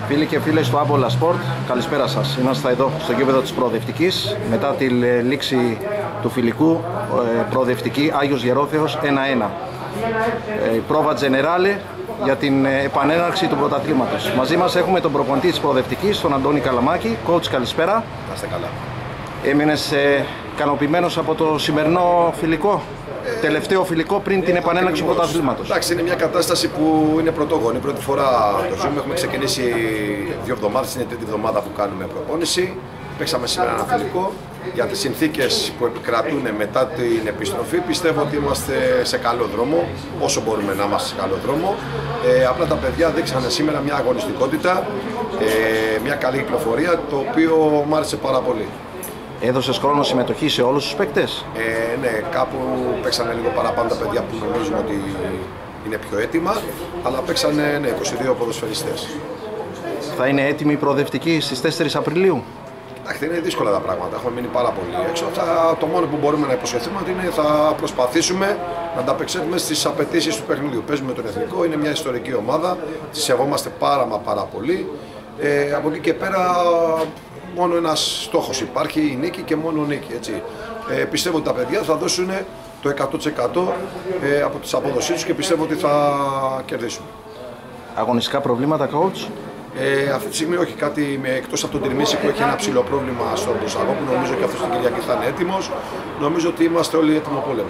Φίλοι και φίλες του Άμπολα Σπορτ, καλησπέρα σας. Είμαστε εδώ στο γήπεδο της Προοδευτικής μετά τη λήξη του φιλικού. Προοδευτική Άγιος Γερόθεος 1-1. Η πρόβα Τζενεράλε για την επανέναρξη του πρωταθλήματος. Μαζί μας έχουμε τον προπονητή της Προοδευτικής, τον Αντώνη Καλαμάκη. Coach, καλησπέρα. Να είστε καλά. Έμεινες ικανοποιημένος από το σημερινό φιλικό? Τελευταίο φιλικό πριν την επανέναρξη του πρωταθλήματος. Εντάξει, είναι μια κατάσταση που είναι πρωτόγονη. Πρώτη φορά το ζούμε. Έχουμε ξεκινήσει 2 εβδομάδες, είναι η τρίτη εβδομάδα που κάνουμε προπόνηση. Παίξαμε σήμερα ένα φιλικό. Για τις συνθήκες που επικρατούν μετά την επιστροφή, πιστεύω ότι είμαστε σε καλό δρόμο, όσο μπορούμε να είμαστε σε καλό δρόμο. Απλά τα παιδιά δείξανε σήμερα μια αγωνιστικότητα, μια καλή κυκλοφορία, το οποίο μου άρεσε πάρα πολύ. Έδωσες χρόνο συμμετοχή σε όλους τους παίκτες? Ναι, κάπου παίξανε λίγο παραπάνω τα παιδιά που νομίζουμε ότι είναι πιο έτοιμα, αλλά παίξανε 22 ποδοσφαιριστές. Θα είναι έτοιμη η Προοδευτική στις 4 Απριλίου? Εντάξει, είναι δύσκολα τα πράγματα, έχουμε μείνει πάρα πολύ έξω. Το μόνο που μπορούμε να υποσχεθούμε είναι ότι θα προσπαθήσουμε να ανταπεξέλθουμε στις απαιτήσεις του παιχνιδιού. Παίζουμε τον Εθνικό, είναι μια ιστορική ομάδα, τη σεβόμαστε πάρα πολύ. Από εκεί και πέρα μόνο ένας στόχος υπάρχει, η νίκη και μόνο νίκη. Έτσι. Πιστεύω ότι τα παιδιά θα δώσουν το 100% από τις απόδοσίες τους και πιστεύω ότι θα κερδίσουν. Αγωνιστικά προβλήματα, coach? Αυτή τη στιγμή όχι, κάτι εκτός από τον Τυρμίση που έχει ένα ψηλό πρόβλημα στον Προσαγό, που νομίζω και αυτός την Κυριακή θα είναι έτοιμος. Νομίζω ότι είμαστε όλοι έτοιμο πόλεμο.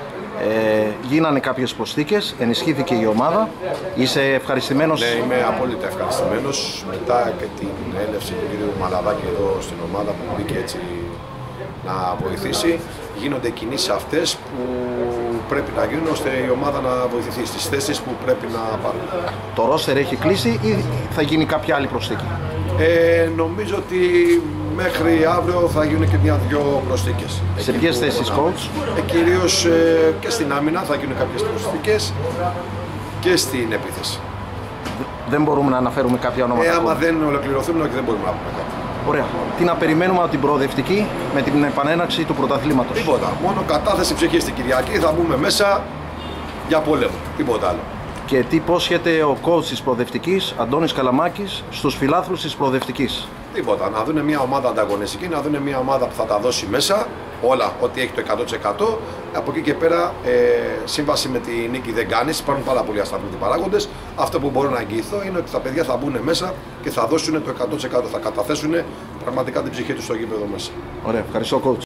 Γίνανε κάποιες προσθήκες, ενισχύθηκε η ομάδα. Είσαι ευχαριστημένος? Ναι, είμαι απόλυτα ευχαριστημένος. Μετά και την έλευση του κ. Μαλαδάκη εδώ στην ομάδα που μπήκε έτσι να βοηθήσει, γίνονται κινήσεις αυτές που πρέπει να γίνουν ώστε η ομάδα να βοηθηθεί στις θέσεις που πρέπει να πάρουν. Το ρόστερ έχει κλείσει ή θα γίνει κάποια άλλη προσθήκη? Νομίζω ότι μέχρι αύριο θα γίνουν και 1-2 προσθήκες. Σε ποιες θέσεις, coach? Κυρίως και στην άμυνα θα γίνουν κάποιες προσθήκες και στην επίθεση. Δεν μπορούμε να αναφέρουμε κάποια ονόματα? Άμα δεν ολοκληρωθούν, όχι, δεν μπορούμε να πούμε κάτι. Ωραία. Τι να περιμένουμε από την Προοδευτική με την επανέναρξη του πρωταθλήματος? Τίποτα. Μόνο κατάθεση ψυχής στην Κυριακή, θα μπούμε μέσα για πόλεμο. Τίποτα άλλο. Και τι υπόσχεται ο coach της Προοδευτικής, Αντώνης Καλαμάκης, στους φιλάθλους της Προοδευτικής? Τίποτα. Να δουν μια ομάδα ανταγωνιστική, να δουν μια ομάδα που θα τα δώσει μέσα όλα, ό,τι έχει το 100%. Από εκεί και πέρα, σύμβαση με τη νίκη δεν κάνεις. Υπάρχουν πάρα πολλοί ασταθμητικοί παράγοντες. Αυτό που μπορώ να εγγυηθώ είναι ότι τα παιδιά θα μπουν μέσα και θα δώσουν το 100%. Θα καταθέσουν πραγματικά την ψυχή τους στο γήπεδο μέσα. Ωραία. Ευχαριστώ, coach.